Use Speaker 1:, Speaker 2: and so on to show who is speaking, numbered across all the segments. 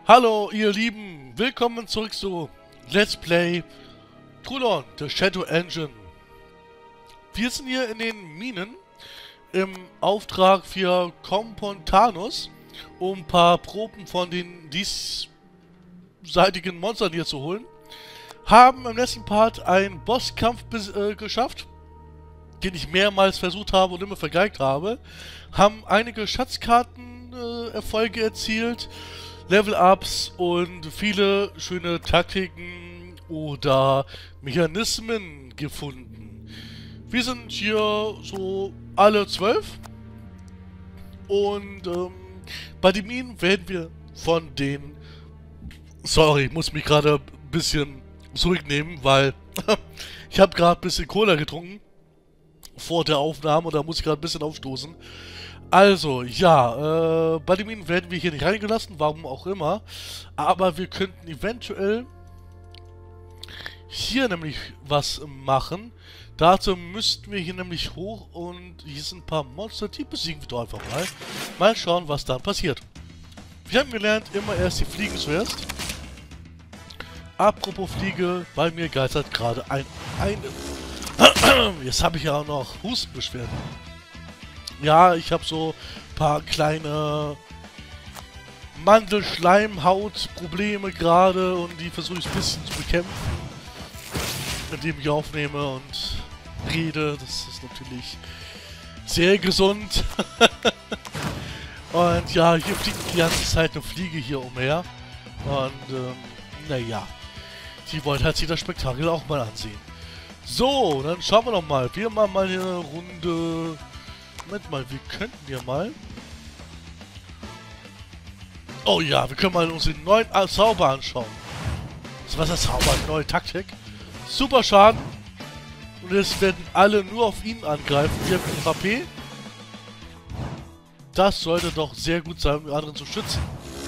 Speaker 1: Hallo ihr Lieben, willkommen zurück zu Let's Play Toulon, The Shadow Engine. Wir sind hier in den Minen im Auftrag für Compontanus, um ein paar Proben von den diesseitigen Monstern hier zu holen. Haben im letzten Part einen Bosskampf geschafft, den ich mehrmals versucht habe und immer vergeigt habe. Haben einige Schatzkarten-Erfolge erzielt, Level-Ups und viele schöne Taktiken oder Mechanismen gefunden. Wir sind hier so alle 12 und bei den Minen werden wir von den... Sorry, ich muss mich gerade ein bisschen zurücknehmen, weil ich habe gerade ein bisschen Cola getrunken vor der Aufnahme und da muss ich gerade ein bisschen aufstoßen. Also, ja, bei den Minen werden wir hier nicht reingelassen, warum auch immer. Aber wir könnten eventuell hier nämlich was machen. Dazu müssten wir hier nämlich hoch und hier sind ein paar Monster, die besiegen wir doch einfach mal. Mal schauen, was dann passiert. Wir haben gelernt, immer erst die Fliegen zuerst. Apropos Fliege, bei mir geistert gerade Jetzt habe ich ja auch noch Hustenbeschwerden. Ja, ich habe so ein paar kleine Mandelschleimhaut-Probleme gerade und die versuche ich ein bisschen zu bekämpfen, indem ich aufnehme und rede. Das ist natürlich sehr gesund. Und ja, hier fliegt die ganze Zeit eine Fliege hier umher. Und naja, die wollte halt sich das Spektakel auch mal ansehen. So, dann schauen wir noch mal. Wir machen mal eine Runde... Moment mal, wir könnten ja mal... Oh ja, wir können mal uns den neuen Zauber anschauen. Was ist das Zauber? Neue Taktik. Super Schaden. Und jetzt werden alle nur auf ihn angreifen. Wir haben HP. Das sollte doch sehr gut sein, um die anderen zu schützen.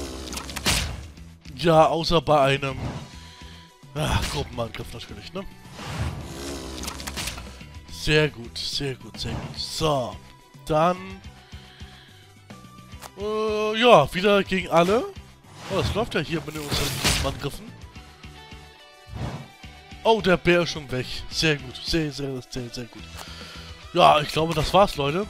Speaker 1: Ja, außer bei einem... Gruppenangriff natürlich, ne? Sehr gut, sehr gut, sehr gut. So. Dann, ja, wieder gegen alle. Oh, das läuft ja hier mit unseren Angriffen. Oh, der Bär ist schon weg. Sehr gut, sehr, sehr, sehr, sehr gut. Ja, ich glaube, das war's, Leute.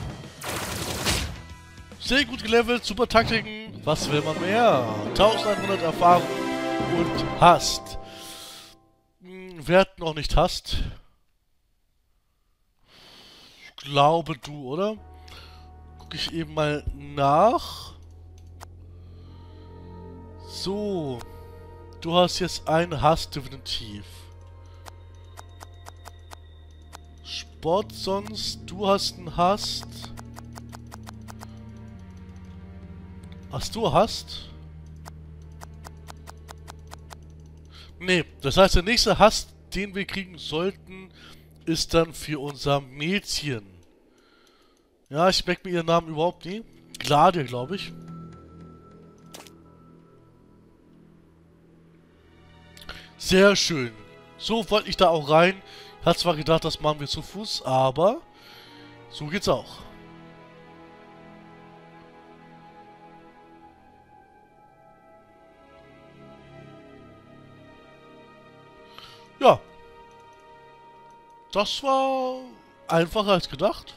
Speaker 1: Sehr gut gelevelt, super Taktiken. Was will man mehr? 1100 Erfahrung und Hast. Wer hat noch nicht Hast? Glaube du, oder? Gucke ich eben mal nach. So. Du hast jetzt einen Hass definitiv. Sport sonst. Du hast einen Hass. Hast du Hass? Nee, das heißt, der nächste Hass, den wir kriegen sollten, ist dann für unser Mädchen. Ja, ich merke mir ihren Namen überhaupt nie. Gladia, glaube ich. Sehr schön. So wollte ich da auch rein. Hat zwar gedacht, das machen wir zu Fuß, aber so geht's auch. Ja. Das war einfacher als gedacht.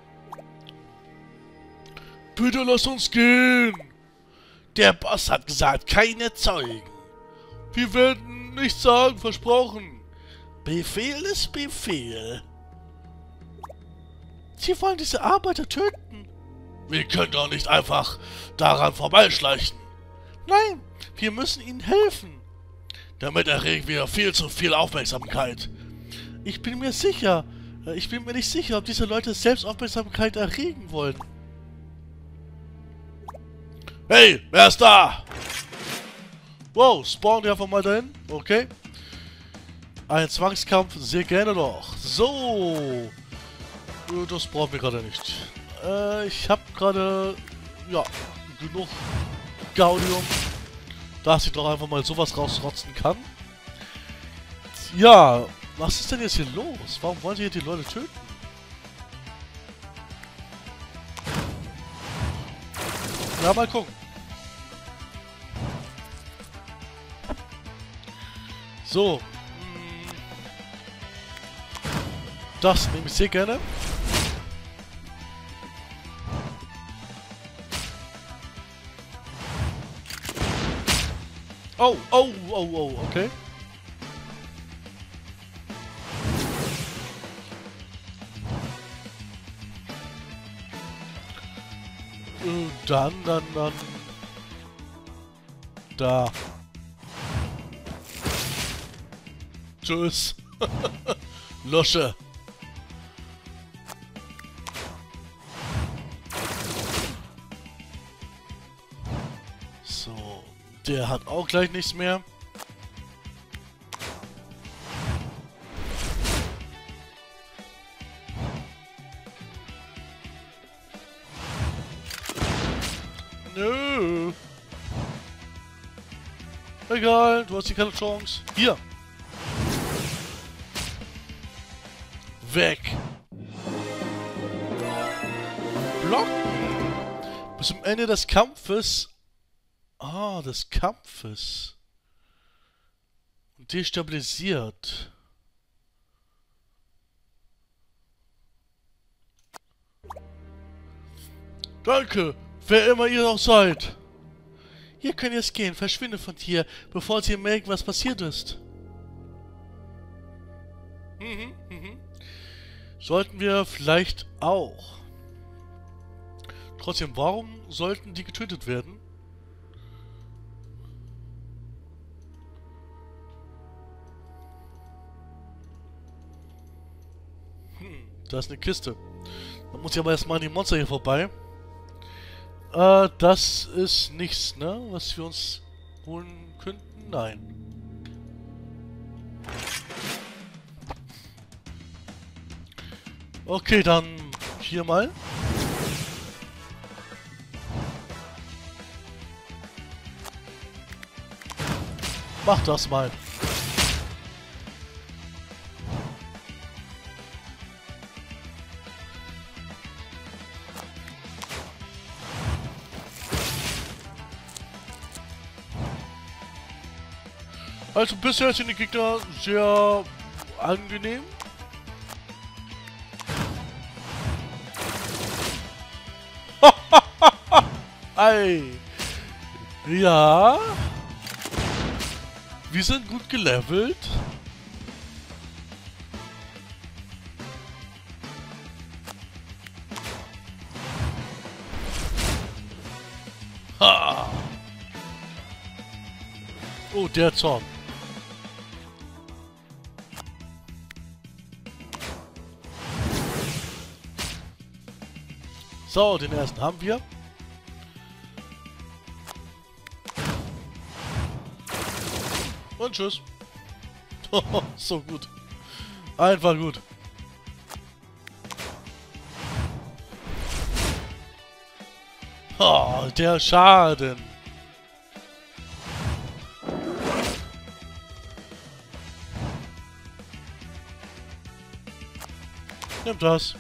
Speaker 1: Bitte lass uns gehen! Der Boss hat gesagt, keine Zeugen. Wir werden nichts sagen, versprochen. Befehl ist Befehl. Sie wollen diese Arbeiter töten. Wir können doch nicht einfach daran vorbeischleichen. Nein, wir müssen ihnen helfen. Damit erregen wir viel zu viel Aufmerksamkeit. Ich bin mir nicht sicher, ob diese Leute selbst Aufmerksamkeit erregen wollen. Hey, wer ist da? Wow, spawnen wir einfach mal dahin. Okay. Ein Zwangskampf, sehr gerne doch. So. Das brauchen wir gerade nicht. Ich habe gerade, ja, genug Gaudium, dass ich doch einfach mal sowas rausrotzen kann. Ja, was ist denn jetzt hier los? Warum wollen Sie hier die Leute töten? Ja, mal gucken. So. Das nehme ich sehr gerne. Oh, oh, oh, oh, okay. Dann. Da. Tschüss. Losche. So. Der hat auch gleich nichts mehr. Nö. Egal, du hast hier keine Chance. Hier. Weg. Blocken. Bis zum Ende des Kampfes. Ah, des Kampfes. Und destabilisiert. Danke, wer immer ihr auch seid. Ihr könnt jetzt gehen, verschwinde von hier, bevor sie merken, was passiert ist. Sollten wir vielleicht auch. Trotzdem, warum sollten die getötet werden? Da ist eine Kiste. Da muss ich aber erstmal an die Monster hier vorbei. Das ist nichts, ne? Was wir uns holen könnten? Nein. Okay, dann hier mal. Mach das mal. Also bisher sind die Gegner sehr angenehm. Ei. Ja. Wir sind gut gelevelt. Ha. Oh, der Zorn. So, den ersten haben wir. Und tschüss. So gut. Einfach gut. Oh, der Schaden. Nimm das.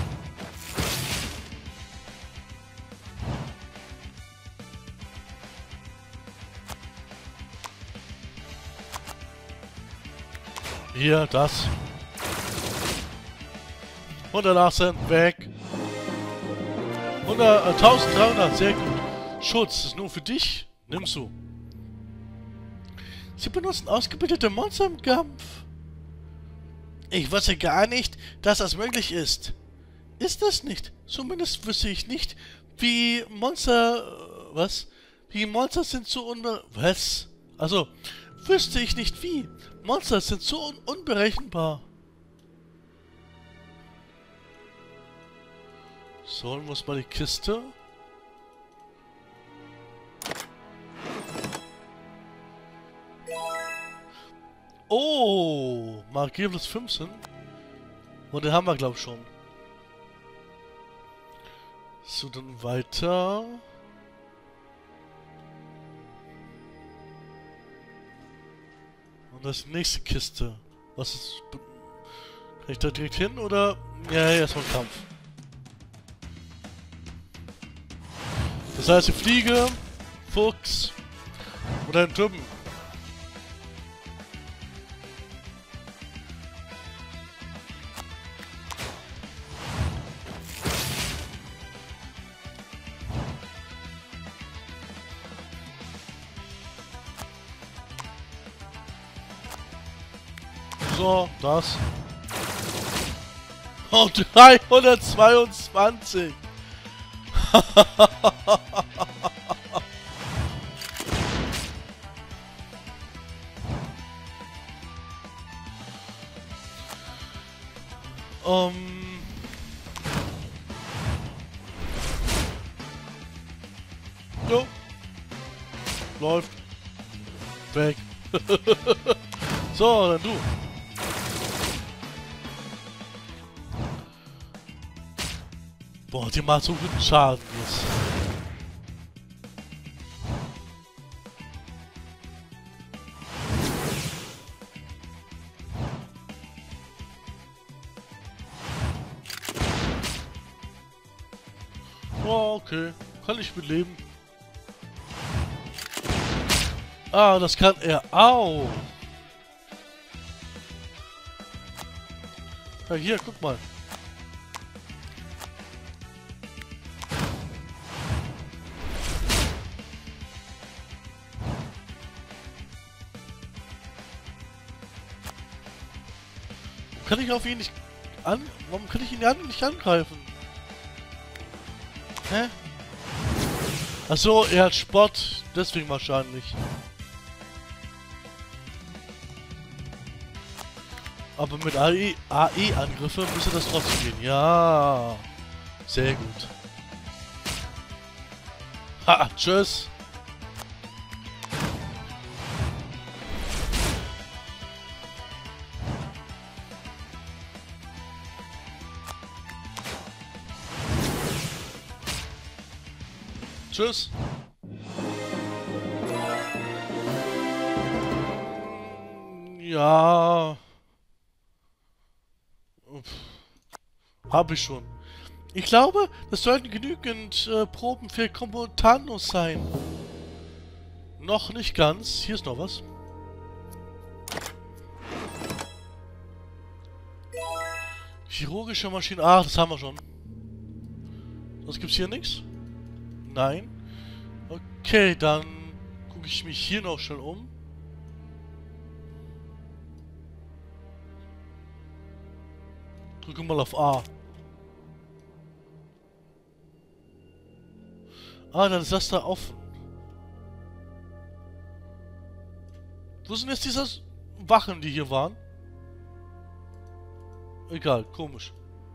Speaker 1: Hier, das. 118, weg. 1300, sehr gut. Schutz ist nur für dich. Nimmst du. Sie benutzen ausgebildete Monster im Kampf. Ich wusste gar nicht, dass das möglich ist. Ist das nicht? Zumindest wüsste ich nicht, wie Monster... was? Wie Monster sind so was? Also, wüsste ich nicht wie. Monster sind so unberechenbar. So, holen wir uns mal die Kiste. Oh, Magie plus 15. Und den haben wir, glaube ich, schon. So, dann weiter. Und das ist die nächste Kiste. Was ist... Kann ich da direkt hin, oder... Ja, erstmal Kampf. Das heißt, die Fliege, Fuchs und ein Typen. So, das. Oh, 322. Jo. Läuft. Weg. So, dann du. Boah, die macht so guten Schaden jetzt. Oh, okay. Kann ich mit leben. Ah, das kann er auch. Ja, hier, guck mal. Kann ich auf ihn nicht an... Warum kann ich ihn nicht angreifen? Hä? Achso, er hat Sport. Deswegen wahrscheinlich. Aber mit AE-Angriffe müsste das trotzdem gehen. Ja. Sehr gut. Ha, tschüss. Tschüss. Ja. Hab ich schon. Ich glaube, das sollten genügend Proben für Kompotanus sein. Noch nicht ganz. Hier ist noch was. Chirurgische Maschine. Ach, das haben wir schon. Sonst gibt's hier nichts? Nein. Okay, dann gucke ich mich hier noch schnell um. Drücke mal auf A. Ah, dann ist das da offen. Wo sind jetzt diese Wachen, die hier waren? Egal, komisch.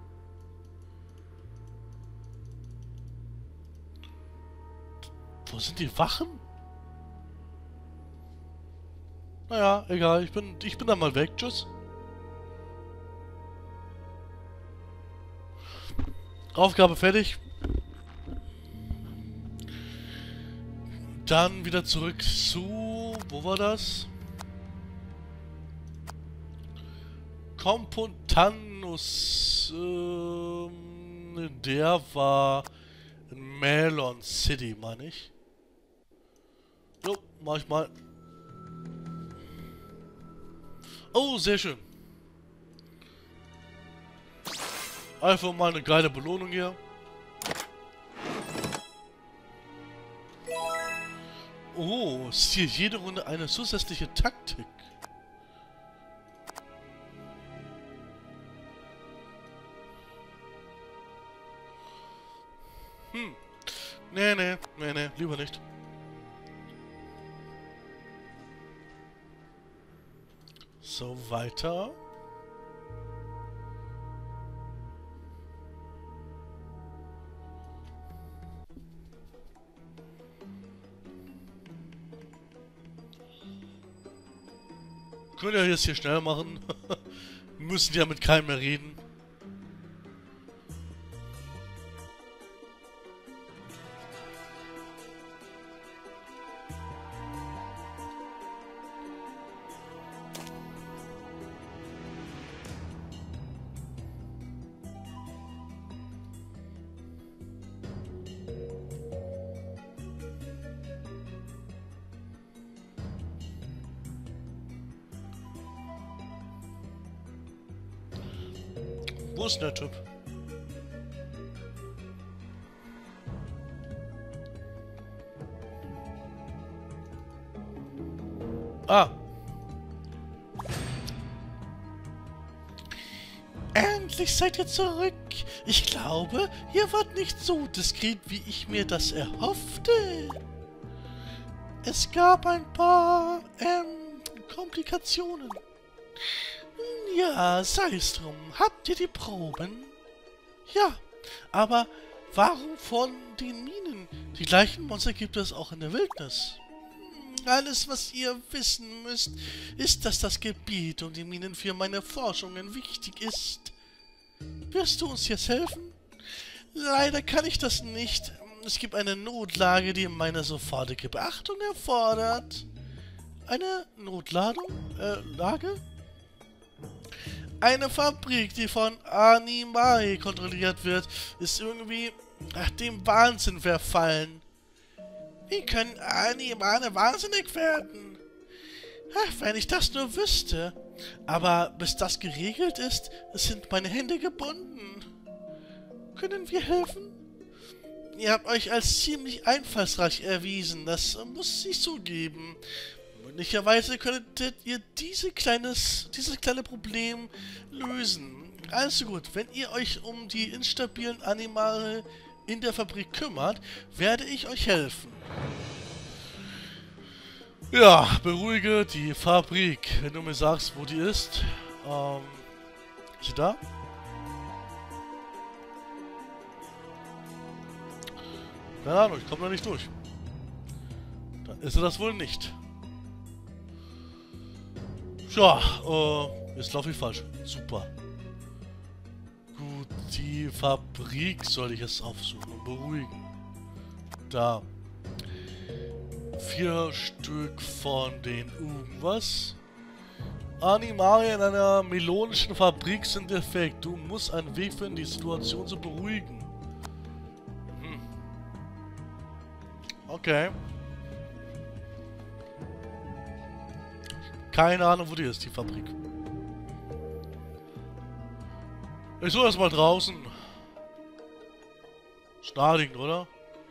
Speaker 1: Wo sind die Wachen? Naja, egal, ich bin dann mal weg. Tschüss. Aufgabe fertig. Dann wieder zurück zu... Wo war das? Kompotanus. Der war in Melon City, meine ich. Jo, mach ich mal. Oh, sehr schön. Einfach mal eine geile Belohnung hier. Oh, ist hier jede Runde eine zusätzliche Taktik. Nee, lieber nicht. So, weiter. Können wir jetzt hier schnell machen. Müssen ja mit keinem mehr reden. Wo ist der Typ? Ah. Endlich seid ihr zurück. Ich glaube, ihr wart nicht so diskret, wie ich mir das erhoffte. Es gab ein paar, Komplikationen. Ja, sei es drum. Habt ihr die Proben? Ja, aber warum von den Minen? Die gleichen Monster gibt es auch in der Wildnis. Alles, was ihr wissen müsst, ist, dass das Gebiet um die Minen für meine Forschungen wichtig ist. Wirst du uns jetzt helfen? Leider kann ich das nicht. Es gibt eine Notlage, die meine sofortige Beachtung erfordert. Eine Notladung? Lage? Eine Fabrik, die von Animae kontrolliert wird, ist irgendwie dem Wahnsinn verfallen. Wie können Animale wahnsinnig werden? Wenn ich das nur wüsste. Aber bis das geregelt ist, sind meine Hände gebunden. Können wir helfen? Ihr habt euch als ziemlich einfallsreich erwiesen, das muss ich zugeben. Möglicherweise könntet ihr dieses kleine Problem lösen. Also gut, wenn ihr euch um die instabilen Animale in der Fabrik kümmert, werde ich euch helfen. Ja, beruhige die Fabrik. Wenn du mir sagst, wo die ist. Ist sie da? Keine Ahnung, ich komme da nicht durch. Dann ist sie das wohl nicht. Ja, jetzt laufe ich falsch. Super. Gut, die Fabrik soll ich jetzt aufsuchen und beruhigen. Da. 4 Stück von den irgendwas. Animalien in einer melonischen Fabrik sind defekt. Du musst einen Weg finden, die Situation zu beruhigen. Okay. Keine Ahnung, wo die ist, die Fabrik. Ich suche erstmal draußen. Schnarchend, oder?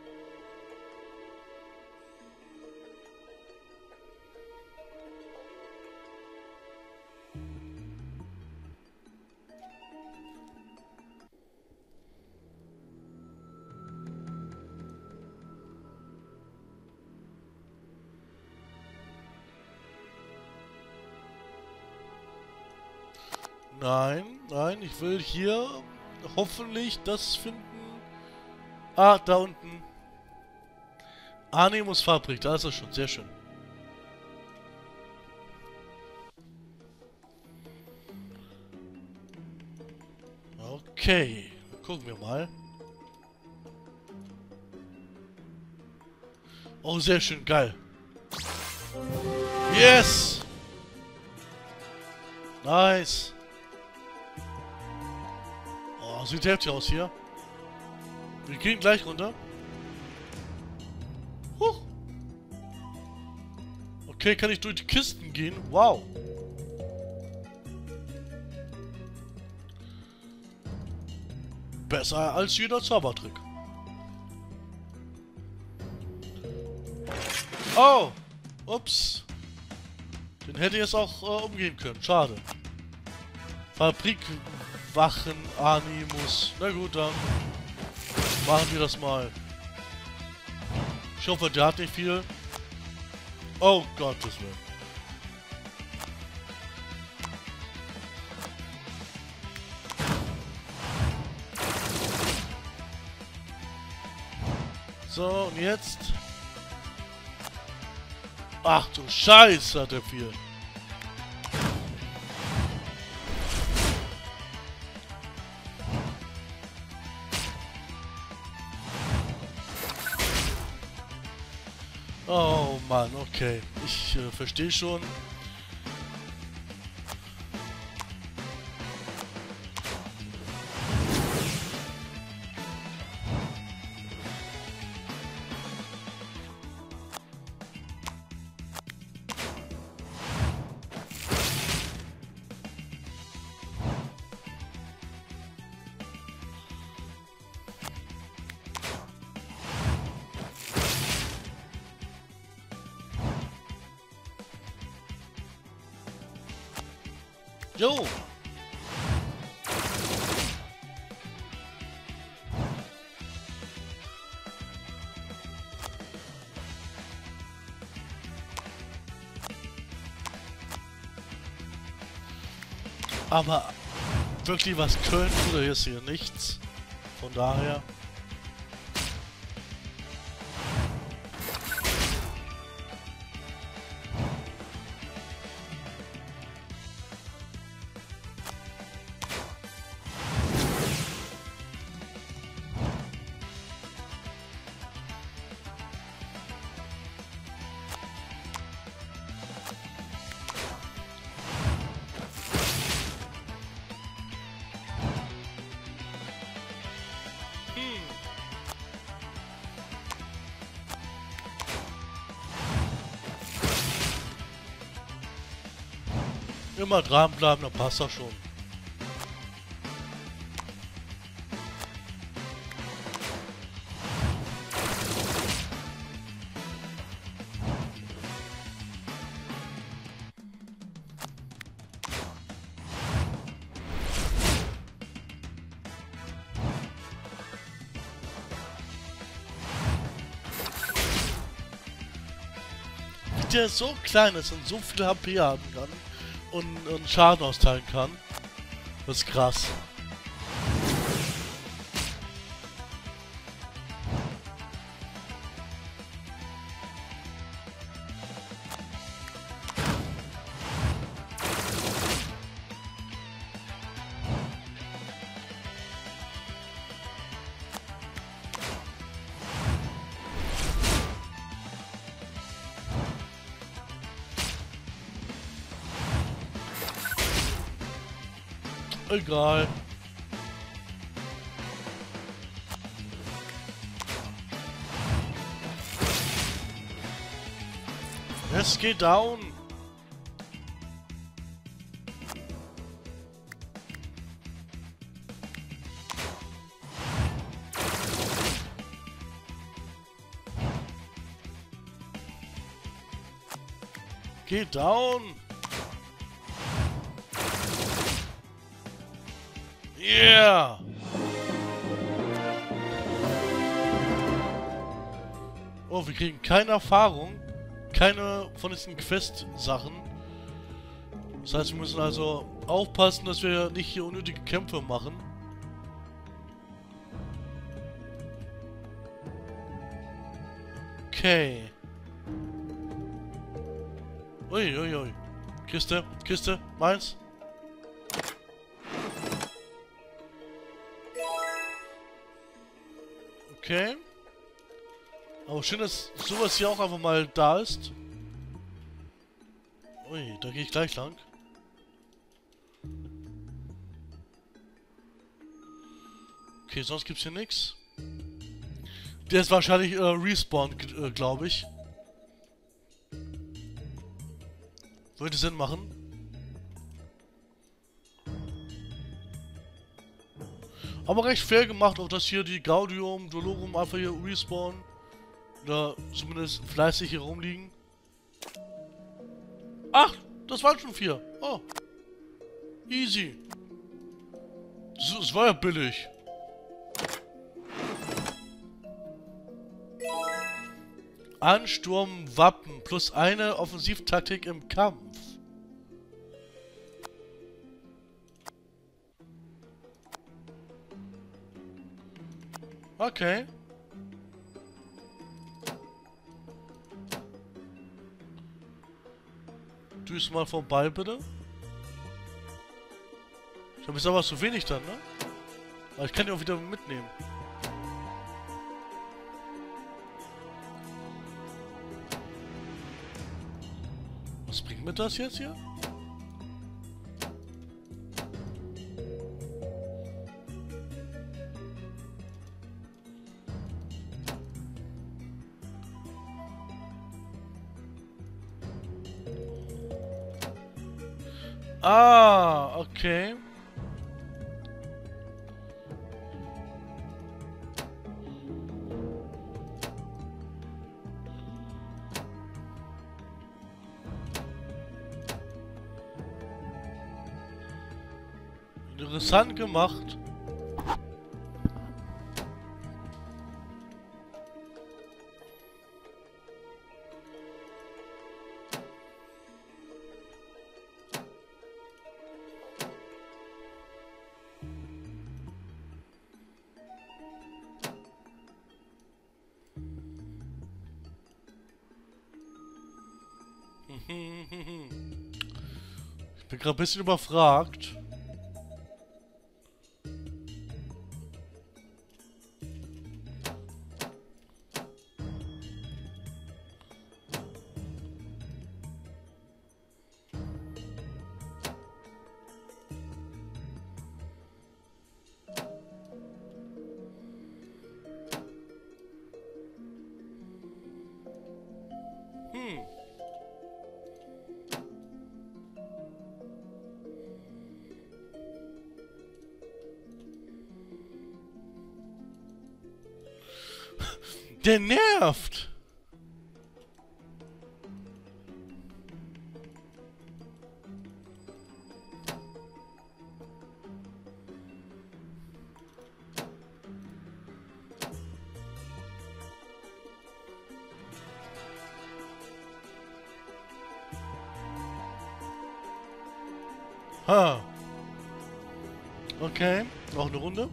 Speaker 1: Nein, nein, ich will hier hoffentlich das finden. Ah, da unten. Animus Fabrik, da ist er schon, sehr schön. Okay, gucken wir mal. Oh, sehr schön, geil. Yes! Nice. Oh, sieht heftig aus hier. Wir gehen gleich runter. Huch. Okay, kann ich durch die Kisten gehen? Wow. Besser als jeder Zaubertrick. Oh. Ups. Den hätte ich jetzt auch umgehen können. Schade. Fabrikwachen Animus. Na gut, dann machen wir das mal. Ich hoffe, der hat nicht viel. Oh Gottes Willen. So, und jetzt? Ach du Scheiße, hat er viel. Oh Mann, okay. Ich verstehe schon. Jo! Aber wirklich was können tut er jetzt hier nichts. Von daher. Immer dranbleiben, dann passt das schon. Der so klein ist und so viel HP haben kann und Schaden austeilen kann. Das ist krass. Egal. Es geht down. Geht down. Yeah! Oh, wir kriegen keine Erfahrung. Keine von diesen Quest-Sachen. Das heißt, wir müssen also aufpassen, dass wir nicht hier unnötige Kämpfe machen. Okay. Uiuiui. Kiste, Kiste, meins. Okay. Aber schön, dass sowas hier auch einfach mal da ist. Ui, da gehe ich gleich lang. Okay, sonst gibt's hier nichts. Der ist wahrscheinlich Respawn, glaube ich. Würde Sinn machen. Aber recht fair gemacht, auch dass hier die Gaudium, Dolorum einfach hier respawnen. Oder zumindest fleißig hier rumliegen. Ach, das waren schon 4. Oh. Easy. Das war ja billig. Ansturm Wappen plus eine Offensivtaktik im Kampf. Okay. Düst mal vorbei, bitte. Ich habe jetzt aber zu wenig dann, ne? Aber ich kann die auch wieder mitnehmen. Was bringt mir das jetzt hier? Ah, okay. Interessant gemacht. Ich bin gerade ein bisschen überfragt. Der nervt! Ha. Okay, noch eine Runde.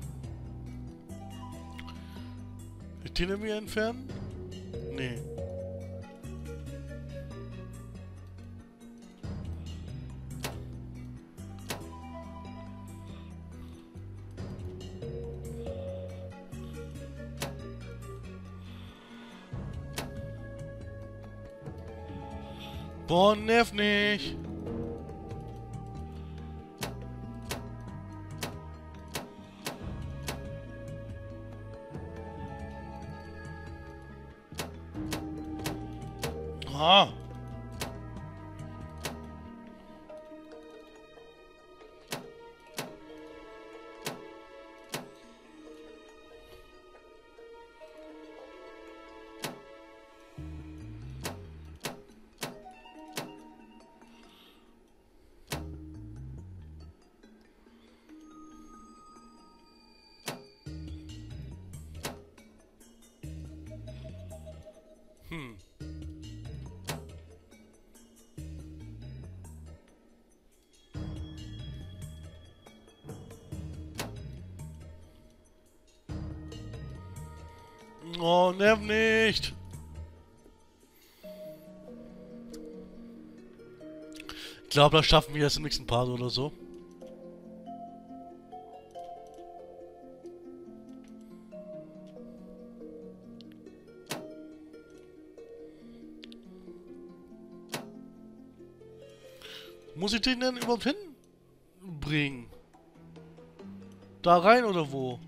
Speaker 1: Den irgendwie entfernen? Nee. Boah, nerv nicht! Ah! Oh, nerv nicht! Ich glaube, das schaffen wir jetzt im nächsten Part oder so. Muss ich den denn überhaupt hinbringen? Da rein oder wo?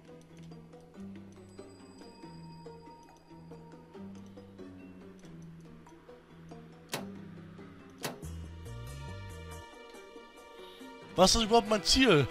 Speaker 1: Was ist überhaupt mein Ziel?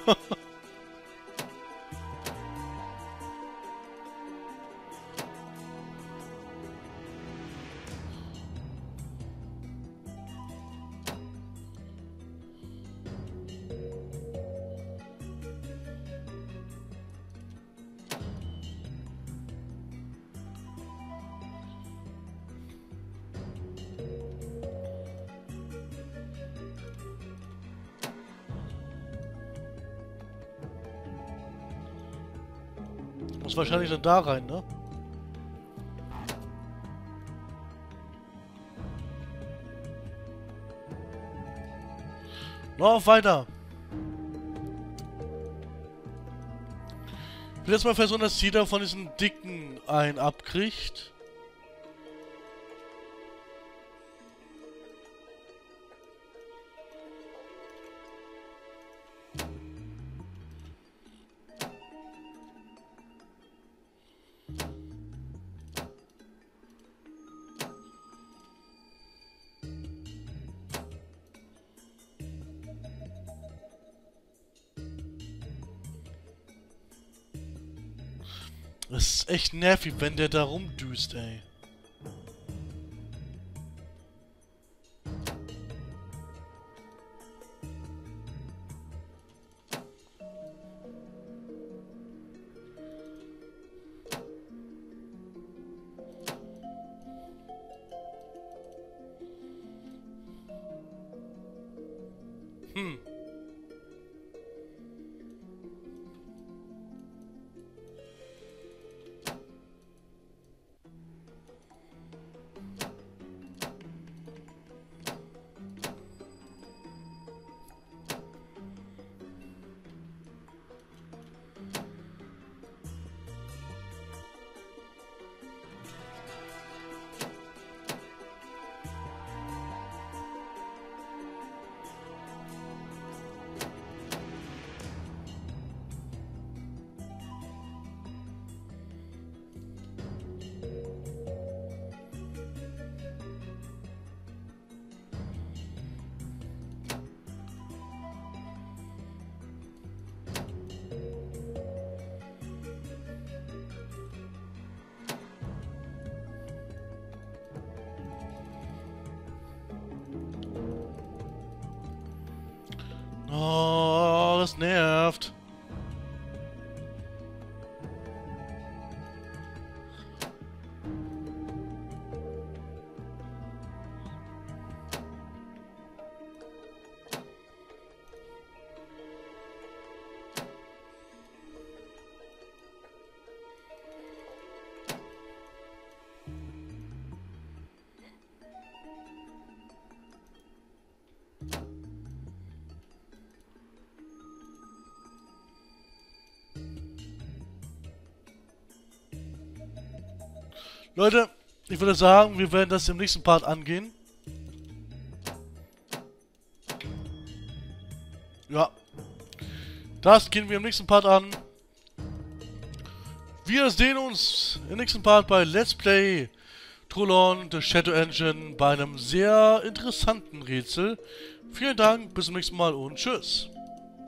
Speaker 1: Muss wahrscheinlich dann da rein, ne? Noch weiter. Ich will jetzt mal versuchen, dass jeder von diesen Dicken einen abkriegt. Das ist echt nervig, wenn der da rumdüst, ey. Oh, das nervt. Leute, ich würde sagen, wir werden das im nächsten Part angehen. Ja. Das gehen wir im nächsten Part an. Wir sehen uns im nächsten Part bei Let's Play Trolon The Shadow Engine bei einem sehr interessanten Rätsel. Vielen Dank, bis zum nächsten Mal und tschüss.